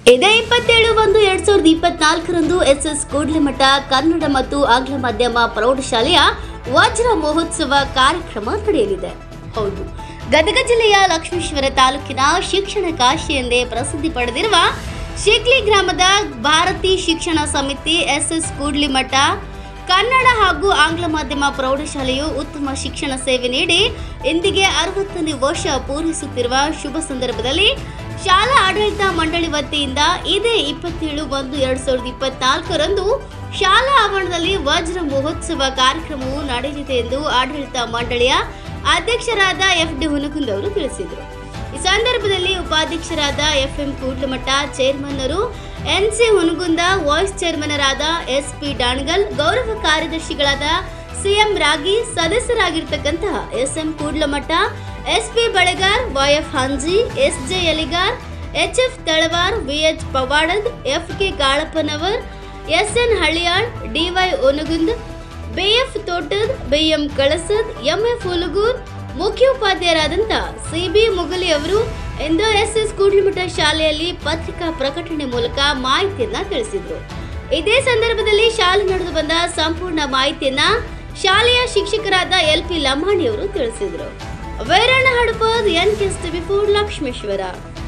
ಇದೇ 27/1/2024ರಂದು ಎಸ್ಎಸ್ ಕೂಡ್ಲಿಮಠ ಕನ್ನಡ ಮತ್ತು ಆಂಗ್ಲ ಮಾಧ್ಯಮ ಪ್ರೌಢಶಾಲೆಯ ವಜ್ರ ಮಹೋತ್ಸವ ಕಾರ್ಯಕ್ರಮ ನಡೆಯಲಿದೆ. ಹೌದು, ಗದಗ ಜಿಲ್ಲೆಯ ಲಕ್ಷ್ಮೇಶ್ವರ ತಾಲೂಕಿನ ಶಿಕ್ಷಣ ಕಾಶಿ ಎಂದೇ ಪ್ರಸಿದ್ಧಿ ಪಡೆದಿರುವ ಶಿಗ್ಲಿ ಗ್ರಾಮದ ಭಾರತಿ ಶಿಕ್ಷಣ ಸಮಿತಿ ಎಸ್ಎಸ್ ಕೂಡ್ಲಿಮಠ ಕನ್ನಡ ಹಾಗೂ ಆಂಗ್ಲ ಮಾಧ್ಯಮ ಪ್ರೌಢಶಾಲೆಯು ಉತ್ತಮ ಶಿಕ್ಷಣ ಸೇವೆ ನೀಡಿ ಇಂದಿಗೆ 60ನೇ ವರ್ಷ ಪೂರೈಸುತ್ತಿರುವ ಶುಭ ಸಂದರ್ಭದಲ್ಲಿ ಶಾಲಾ ಆಡಳಿತ ಮಂಡಳಿ ವತಿಯಿಂದ ಇದೇ 27/1/2024ರಂದು ಶಾಲಾ ಆವರಣದಲ್ಲಿ ವಜ್ರ ಮಹೋತ್ಸವ ಕಾರ್ಯಕ್ರಮವು ನಡೆಯಲಿದೆ ಎಂದು ಆಡಳಿತ ಮಂಡಳಿಯ ಅಧ್ಯಕ್ಷರಾದ ಎಫ್ಡಿ ಹುನಗುಂದ್ ಅವರು ತಿಳಿಸಿದರು. ಈ ಸಂದರ್ಭದಲ್ಲಿ ಉಪಾಧ್ಯಕ್ಷರಾದ ಎಫ್ಎಂ ಕೂಡ್ಲಿಮಠ ಚೇರ್ಮನ್ನರು ಎನ್ಸಿ ಹುನಗುಂದ, ವೈಸ್ ಚೇರ್ಮನರಾದ ಎಸ್ಪಿ ಡಾಣಗಲ್, ಗೌರವ ಕಾರ್ಯದರ್ಶಿಗಳಾದ ಸಿಎಂ ರಾಗಿ, ಸದಸ್ಯರಾಗಿರ್ತಕ್ಕಂತಹ SM Kudlamath, SP Balegar, YF Hanji, SJ Yaligar, HF Talwar, VH Pawadad, FK Kalappanavar, SN Haliyal, DY Hungund, BF Totad, BM Kalasad, MF Hulgur, ಮುಖ್ಯೋಪಾಧ್ಯಾಯರಾದಂಥ ಸಿಬಿ ಮುಗಲಿ ಅವರು ಇಂದು ಎಸ್ಎಸ್ ಕೂಡ್ಲಿಮಠ ಶಾಲೆಯಲ್ಲಿ ಪತ್ರಿಕಾ ಪ್ರಕಟಣೆ ಮೂಲಕ ಮಾಹಿತಿಯನ್ನ ತಿಳಿಸಿದರು. ಇದೇ ಸಂದರ್ಭದಲ್ಲಿ ಶಾಲೆ ನಡೆದು ಬಂದ ಸಂಪೂರ್ಣ ಮಾಹಿತಿಯನ್ನ ಶಾಲೆಯ ಶಿಕ್ಷಕರಾದ ಎಲ್ಪಿ ಲಮಾಣಿ ಅವರು ತಿಳಿಸಿದರು. ವೈರಣ್ಣ ಹಡಪದ್, NKSTV4 ಲಕ್ಷ್ಮೇಶ್ವರ.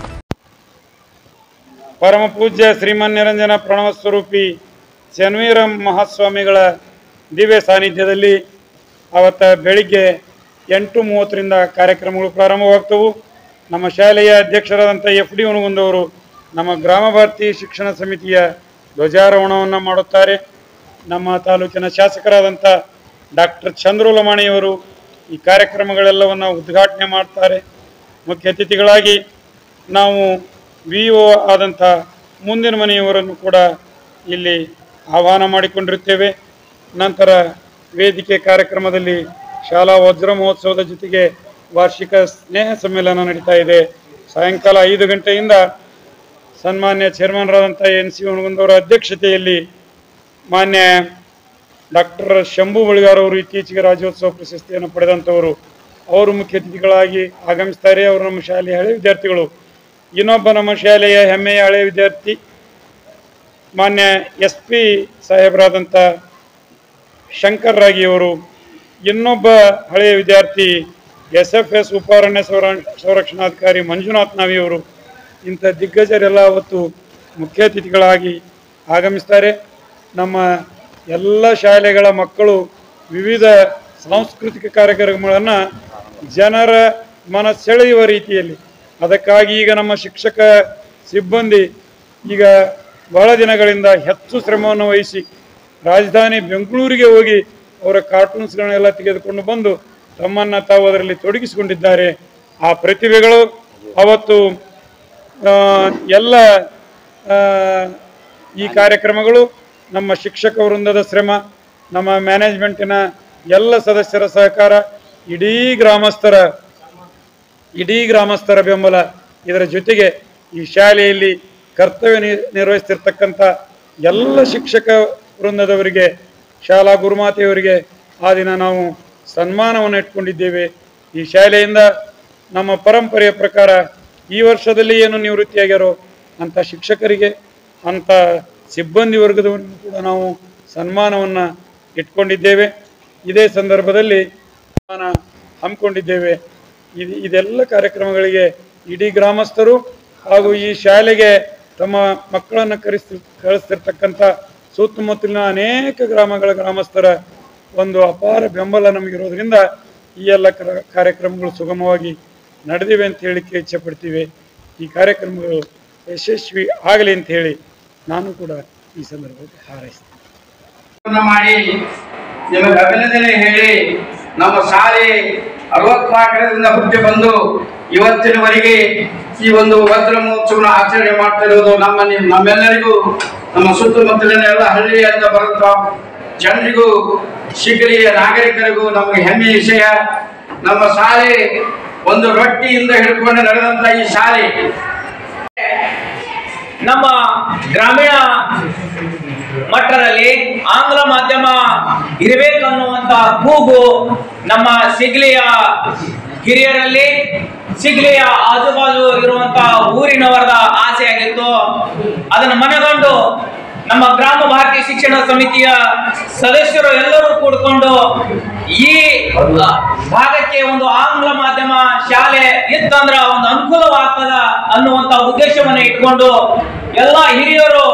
ಪರಮ ಪೂಜ್ಯ ಶ್ರೀಮನ್ ನಿರಂಜನ ಪ್ರಣವ ಸ್ವರೂಪಿ ಚನ್ವೀರ ಮಹಾಸ್ವಾಮಿಗಳ ದಿವ್ಯ ಸಾನ್ನಿಧ್ಯದಲ್ಲಿ ಅವತ್ತ ಬೆಳಿಗ್ಗೆ 8:30ರಿಂದ ಕಾರ್ಯಕ್ರಮಗಳು ಪ್ರಾರಂಭವಾಗ್ತವು. ನಮ್ಮ ಶಾಲೆಯ ಅಧ್ಯಕ್ಷರಾದಂಥ ಎಫ್ ಡಿ ಹುನಗುಂದ್ ಅವರು ನಮ್ಮ ಗ್ರಾಮ ಭಾರತಿ ಶಿಕ್ಷಣ ಸಮಿತಿಯ ಧ್ವಜಾರೋಹಣವನ್ನು ಮಾಡುತ್ತಾರೆ. ನಮ್ಮ ತಾಲೂಕಿನ ಶಾಸಕರಾದಂಥ ಡಾಕ್ಟರ್ ಚಂದ್ರು ಲಮಾಣಿಯವರು ಈ ಕಾರ್ಯಕ್ರಮಗಳೆಲ್ಲವನ್ನು ಉದ್ಘಾಟನೆ ಮಾಡ್ತಾರೆ. ಮುಖ್ಯ ಅತಿಥಿಗಳಾಗಿ ನಾವು VO ಆದಂಥ ಮುಂದಿನ ಮನೆಯವರನ್ನು ಕೂಡ ಇಲ್ಲಿ ಆಹ್ವಾನ ಮಾಡಿಕೊಂಡಿರುತ್ತೇವೆ. ನಂತರ ವೇದಿಕೆ ಕಾರ್ಯಕ್ರಮದಲ್ಲಿ ಶಾಲಾ ವಜ್ರ ಮಹೋತ್ಸವದ ಜೊತೆಗೆ ವಾರ್ಷಿಕ ಸ್ನೇಹ ಸಮ್ಮೇಳನ ನಡೀತಾ ಇದೆ. ಸಾಯಂಕಾಲ 5 ಗಂಟೆಯಿಂದ ಸನ್ಮಾನ್ಯ ಚೇರ್ಮನ್ರಾದಂಥ NC ಹುನಗುಂದ್ ಅವರ ಅಧ್ಯಕ್ಷತೆಯಲ್ಲಿ ಮಾನ್ಯ ಡಾಕ್ಟರ್ ಶಂಭು ಬಳಿಗಾರ್ ಅವರು ಇತ್ತೀಚೆಗೆ ರಾಜ್ಯೋತ್ಸವ ಪ್ರಶಸ್ತಿಯನ್ನು ಪಡೆದಂಥವರು, ಅವರು ಮುಖ್ಯ ಅತಿಥಿಗಳಾಗಿ ಆಗಮಿಸ್ತಾರೆ. ಅವರು ನಮ್ಮ ಶಾಲೆಯ ಹಳೆಯ ವಿದ್ಯಾರ್ಥಿಗಳು. ಇನ್ನೊಬ್ಬ ನಮ್ಮ ಶಾಲೆಯ ಹೆಮ್ಮೆಯ ಹಳೆಯ ವಿದ್ಯಾರ್ಥಿ ಮಾನ್ಯ SP ಸಾಹೇಬರಾದಂಥ ಶಂಕರ್ ರಾಗಿಯವರು, ಇನ್ನೊಬ್ಬ ಹಳೆಯ ವಿದ್ಯಾರ್ಥಿ SFS ಉಪಾರಣ್ಯ ಸಂರಕ್ಷಣಾಧಿಕಾರಿ ಮಂಜುನಾಥ್ ನಾವಿಯವರು. ಇಂಥ ದಿಗ್ಗಜರೆಲ್ಲ ಅವತ್ತು ಮುಖ್ಯ ಅತಿಥಿಗಳಾಗಿ ಆಗಮಿಸ್ತಾರೆ. ನಮ್ಮ ಎಲ್ಲ ಶಾಲೆಗಳ ಮಕ್ಕಳು ವಿವಿಧ ಸಾಂಸ್ಕೃತಿಕ ಕಾರ್ಯಕ್ರಮಗಳನ್ನು ಜನರ ಮನಸೆಳೆಯುವ ರೀತಿಯಲ್ಲಿ, ಅದಕ್ಕಾಗಿ ಈಗ ನಮ್ಮ ಶಿಕ್ಷಕ ಸಿಬ್ಬಂದಿ ಈಗ ಬಹಳ ದಿನಗಳಿಂದ ಹೆಚ್ಚು ಶ್ರಮವನ್ನು ವಹಿಸಿ ರಾಜಧಾನಿ ಬೆಂಗಳೂರಿಗೆ ಹೋಗಿ ಅವರ ಕಾರ್ಟೂನ್ಸ್ಗಳನ್ನೆಲ್ಲ ತೆಗೆದುಕೊಂಡು ಬಂದು ತಮ್ಮನ್ನು ತಾವು ಅದರಲ್ಲಿ ತೊಡಗಿಸಿಕೊಂಡಿದ್ದಾರೆ. ಆ ಪ್ರತಿಭೆಗಳು ಅವತ್ತು ಎಲ್ಲ ಈ ಕಾರ್ಯಕ್ರಮಗಳು ನಮ್ಮ ಶಿಕ್ಷಕ ವೃಂದದ ಶ್ರಮ, ನಮ್ಮ ಮ್ಯಾನೇಜ್ಮೆಂಟಿನ ಎಲ್ಲ ಸದಸ್ಯರ ಸಹಕಾರ, ಇಡೀ ಗ್ರಾಮಸ್ಥರ ಬೆಂಬಲ, ಇದರ ಜೊತೆಗೆ ಈ ಶಾಲೆಯಲ್ಲಿ ಕರ್ತವ್ಯ ನಿರ್ವಹಿಸ್ತಿರ್ತಕ್ಕಂಥ ಎಲ್ಲ ಶಿಕ್ಷಕ ವೃಂದದವರಿಗೆ, ಶಾಲಾ ಗುರುಮಾತೆಯವರಿಗೆ ಆ ದಿನ ನಾವು ಸನ್ಮಾನವನ್ನು ಇಟ್ಕೊಂಡಿದ್ದೇವೆ. ಈ ಶಾಲೆಯಿಂದ ನಮ್ಮ ಪರಂಪರೆಯ ಪ್ರಕಾರ ಈ ವರ್ಷದಲ್ಲಿ ಏನು ನಿವೃತ್ತಿಯಾಗ್ಯಾರೋ ಅಂಥ ಶಿಕ್ಷಕರಿಗೆ, ಅಂಥ ಸಿಬ್ಬಂದಿ ವರ್ಗದವರಿಗೂ ಕೂಡ ನಾವು ಸನ್ಮಾನವನ್ನು ಇಟ್ಕೊಂಡಿದ್ದೇವೆ. ಇದೇ ಸಂದರ್ಭದಲ್ಲಿ ಹಮ್ಮಿಕೊಂಡಿದ್ದೇವೆ. ಇದೆಲ್ಲ ಕಾರ್ಯಕ್ರಮಗಳಿಗೆ ಇಡೀ ಗ್ರಾಮಸ್ಥರು ಹಾಗೂ ಈ ಶಾಲೆಗೆ ತಮ್ಮ ಮಕ್ಕಳನ್ನು ಕಳಿಸ್ತಿರ್ತಕ್ಕಂಥ ಸುತ್ತಮುತ್ತಲಿನ ಅನೇಕ ಗ್ರಾಮಗಳ ಗ್ರಾಮಸ್ಥರ ಒಂದು ಅಪಾರ ಬೆಂಬಲ ನಮಗಿರೋದ್ರಿಂದ ಈ ಎಲ್ಲ ಕಾರ್ಯಕ್ರಮಗಳು ಸುಗಮವಾಗಿ ನಡೆದಿವೆ ಅಂತ ಹೇಳಿಕ್ಕೆ ಇಚ್ಛೆಪಡ್ತೀವಿ. ಈ ಕಾರ್ಯಕ್ರಮಗಳು ಯಶಸ್ವಿ ಆಗಲಿ ಅಂತ ಹೇಳಿ ನಾನು ಕೂಡ ಈ ಸಂದರ್ಭದಲ್ಲಿ ಹಾರೈಸ್ತೇನೆ. ಮಾಡಿ ನಿಮಗೆ ಅಭಿನಂದನೆ ಹೇಳಿ, ನಮ್ಮ ಶಾಲೆ 64ರಿಂದ ಹುಟ್ಟಿ ಬಂದು ಇವತ್ತಿನವರೆಗೆ ಈ ಒಂದು ವಜ್ರ ಮಹೋತ್ಸವನ ಆಚರಣೆ ಮಾಡ್ತಾ ಇರೋದು ನಮ್ಮೆಲ್ಲರಿಗೂ, ನಮ್ಮ ಸುತ್ತಮುತ್ತಲಿನ ಎಲ್ಲ ಹಳ್ಳಿಯಿಂದ ಬರುತ್ತ ಜನರಿಗೂ, ಶಿಗ್ಲಿಯ ನಾಗರಿಕರಿಗೂ ನಮಗೆ ಹೆಮ್ಮೆಯ ವಿಷಯ. ನಮ್ಮ ಶಾಲೆ ಒಂದು ರೊಟ್ಟಿಯಿಂದ ಹಿಡ್ಕೊಂಡು ನಡೆದಂತ ಈ ಶಾಲೆ ನಮ್ಮ ಗ್ರಾಮೀಣ ಮಟ್ಟದಲ್ಲಿ ಆಂಗ್ಲ ಮಾಧ್ಯಮ ಇರಬೇಕನ್ನುವಂತ ಕೂಗು ನಮ್ಮ ಶಿಗ್ಲಿಯ ಹಿರಿಯರಲ್ಲಿ ಸಿಗ್ಲಿಯ ಆಜುಬಾಜು ಇರುವಂತಹ ಊರಿನವರದ ಆಸೆಯಾಗಿತ್ತು. ಅದನ್ನು ಮನಗಂಡು ನಮ್ಮ ಗ್ರಾಮ ಭಾರತೀಯ ಶಿಕ್ಷಣ ಸಮಿತಿಯ ಸದಸ್ಯರು ಎಲ್ಲರೂ ಕೂಡಿಕೊಂಡು ಈ ಭಾಗಕ್ಕೆ ಒಂದು ಆಂಗ್ಲ ಮಾಧ್ಯಮ ಶಾಲೆ ಇತ್ತಂದ್ರ ಒಂದು ಅನುಕೂಲವಾಗ್ತದ ಅನ್ನುವಂತ ಉದ್ದೇಶವನ್ನ ಇಟ್ಕೊಂಡು ಎಲ್ಲ ಹಿರಿಯರು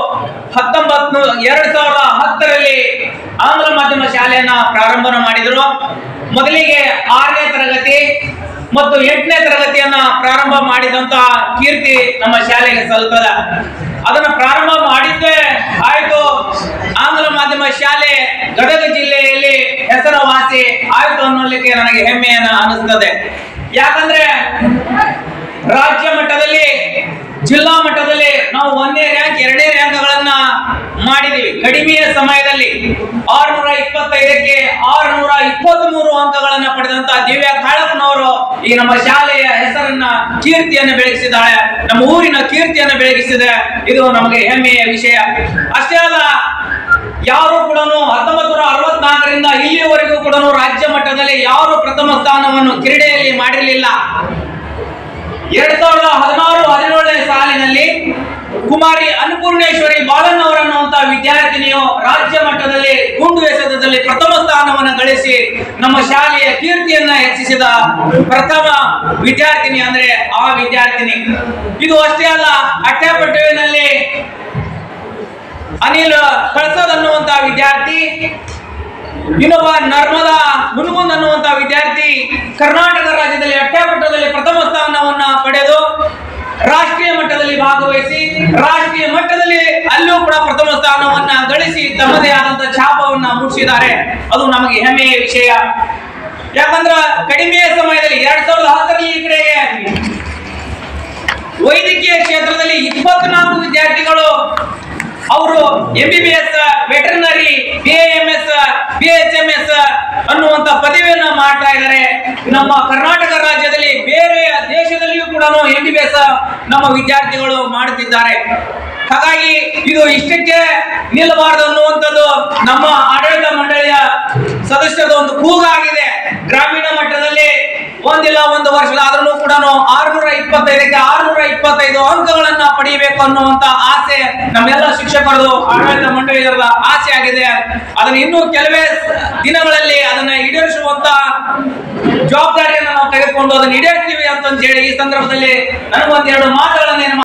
2010ರಲ್ಲಿ ಆಂಗ್ಲ ಮಾಧ್ಯಮ ಶಾಲೆಯನ್ನ ಪ್ರಾರಂಭ ಮಾಡಿದ್ರು. ಮೊದಲಿಗೆ 6ನೇ ತರಗತಿ ಮತ್ತು 8ನೇ ತರಗತಿಯನ್ನ ಪ್ರಾರಂಭ ಮಾಡಿದಂತ ಕೀರ್ತಿ ನಮ್ಮ ಶಾಲೆಗೆ ಸಲ್ಲುತ್ತದೆ. ಅದನ್ನ ಪ್ರಾರಂಭ ಮಾಡಿದ್ದೇ ಆಯ್ತು, ಆಂಗ್ಲ ಮಾಧ್ಯಮ ಶಾಲೆ ಗದಗ ಜಿಲ್ಲೆಯಲ್ಲಿ ಹೆಸರುವಾಸಿ ಆಯ್ತು ಅನ್ನೋಲಿಕ್ಕೆ ನನಗೆ ಹೆಮ್ಮೆಯನ್ನ ಅನಿಸ್ತದೆ. ಯಾಕಂದ್ರೆ ರಾಜ್ಯ ಮಟ್ಟದಲ್ಲಿ, ಜಿಲ್ಲಾ ಮಟ್ಟದಲ್ಲಿ ನಾವು 1ನೇ ರ್ಯಾಂಕ್ 2ನೇ ರ್ಯಾಂಕ್ಗಳನ್ನ ಮಾಡಿದೀವಿ. ಕಡಿಮೆಯ ಸಮಯದಲ್ಲಿ 625ಕ್ಕೆ 623 ಅಂಕಗಳನ್ನ ಪಡೆದಂತ ದಿವ್ಯಾ ಕಾಳಪ್ಪನವರು ಈ ನಮ್ಮ ಶಾಲೆಯ ಹೆಸರನ್ನ, ಕೀರ್ತಿಯನ್ನು ಬೆಳಗಿಸಿದ್ದಾಳೆ, ನಮ್ಮ ಊರಿನ ಕೀರ್ತಿಯನ್ನು ಬೆಳಗಿಸಿದೆ. ಇದು ನಮಗೆ ಹೆಮ್ಮೆಯ ವಿಷಯ. ಅಷ್ಟೇ ಅಲ್ಲ, ಯಾರು ಕೂಡ 1964ರಿಂದ ಇಲ್ಲಿಯವರೆಗೂ ಕೂಡ ರಾಜ್ಯ ಮಟ್ಟದಲ್ಲಿ ಯಾರು ಪ್ರಥಮ ಸ್ಥಾನವನ್ನು ಕ್ರೀಡೆಯಲ್ಲಿ ಮಾಡಿರಲಿಲ್ಲ. 2016-17ನೇ ಸಾಲಿನಲ್ಲಿ ಕುಮಾರಿ ಅನ್ನಪೂರ್ಣೇಶ್ವರಿ ಬಾಲನ್ ಅವರನ್ನುವಂತ ವಿದ್ಯಾರ್ಥಿನಿಯು ರಾಜ್ಯ ಮಟ್ಟದಲ್ಲಿ ಗುಂಡು ಎಸೆತದಲ್ಲಿ ಪ್ರಥಮ ಸ್ಥಾನವನ್ನು ಗಳಿಸಿ ನಮ್ಮ ಶಾಲೆಯ ಕೀರ್ತಿಯನ್ನ ಹೆಚ್ಚಿಸಿದ ಪ್ರಥಮ ವಿದ್ಯಾರ್ಥಿನಿ ಅಂದ್ರೆ ಆ ವಿದ್ಯಾರ್ಥಿನಿ. ಇದು ಅಷ್ಟೇ ಅಲ್ಲ, ಅಟ್ಟೆಪಟ್ಟುವಿನಲ್ಲಿ ಅನಿಲ್ ಕಳಸದ್ ಅನ್ನುವಂತ ವಿದ್ಯಾರ್ಥಿ, ಇನ್ನೊಬ್ಬ ನರ್ಮದಾ ಹುನಗುಂದ್ ಅನ್ನುವಂತ ವಿದ್ಯಾರ್ಥಿ ಕರ್ನಾಟಕ ರಾಜ್ಯದಲ್ಲಿ ಅಟ್ಟೆಪಟ್ಟದಲ್ಲಿ ಪ್ರಥಮ ಸ್ಥಾನವನ್ನ ಪಡೆದು ರಾಷ್ಟ್ರೀಯ ಮಟ್ಟದಲ್ಲಿ ಭಾಗವಹಿಸಿ ರಾಷ್ಟ್ರೀಯ ಮಟ್ಟದಲ್ಲಿ ಅಲ್ಲೂ ಕೂಡ ಪ್ರಥಮ ಸ್ಥಾನವನ್ನ ಗಳಿಸಿ ತಮ್ಮದೇ ಆದಂತ ಛಾಪವನ್ನ ಮೂಡಿಸಿದ್ದಾರೆ. ಅದು ನಮಗೆ ಹೆಮ್ಮೆಯ ವಿಷಯ. ಯಾಕಂದ್ರೆ ಕಡಿಮೆಯ ಸಮಯದಲ್ಲಿ 2010ರಲ್ಲಿ ಈ ಕಡೆಗೆ ವೈದ್ಯಕೀಯ ಕ್ಷೇತ್ರದಲ್ಲಿ 24 ವಿದ್ಯಾರ್ಥಿಗಳು ಅವರು MBBS, ವೆಟರ್ನರಿ, BAMS, BHMS ಅನ್ನುವಂತ ಪದವಿಯನ್ನ ಮಾಡ್ತಾ ಇದ್ದಾರೆ. ನಮ್ಮ ಕರ್ನಾಟಕ ರಾಜ್ಯದಲ್ಲಿ ಬೇರೆ ದೇಶದಲ್ಲಿಯೂ ಕೂಡ MBBS ನಮ್ಮ ವಿದ್ಯಾರ್ಥಿಗಳು ಮಾಡುತ್ತಿದ್ದಾರೆ. ಹಾಗಾಗಿ ಇದು ಇಷ್ಟಕ್ಕೆ ನಿಲ್ಲಬಾರದು ಅನ್ನುವಂಥದ್ದು ನಮ್ಮ ಆಡಳಿತ ಮಂಡಳಿಯ ಸದಸ್ಯರದ ಒಂದು ಕೂಗಾಗಿದೆ. ಗ್ರಾಮೀಣ ಮಟ್ಟದಲ್ಲಿ ಒಂದಿಲ್ಲ ಒಂದು ವರ್ಷದಾದ್ರೂ ಕೂಡ 625ಕ್ಕೆ 625 ಅಂಕಗಳನ್ನ ಪಡೆಯಬೇಕು ಅನ್ನುವಂತ ಆಸೆ ನಮ್ಮೆಲ್ಲ ಶಿಕ್ಷಕರದು, ಆಡಳಿತ ಮಂಡಳಿಯರ ಆಸೆ ಆಗಿದೆ. ಅದನ್ನ ಇನ್ನೂ ಕೆಲವೇ ದಿನಗಳಲ್ಲಿ ಅದನ್ನ ಈಡೇರಿಸುವಂತ ಜವಾಬ್ದಾರಿಯನ್ನು ನಾವು ತೆಗೆದುಕೊಂಡು ಅದನ್ನ ಈಡೇರಿಸ್ತೀವಿ ಅಂತ ಹೇಳಿ ಈ ಸಂದರ್ಭದಲ್ಲಿ ನನಗೊಂದೆರಡು ಮಾತುಗಳನ್ನ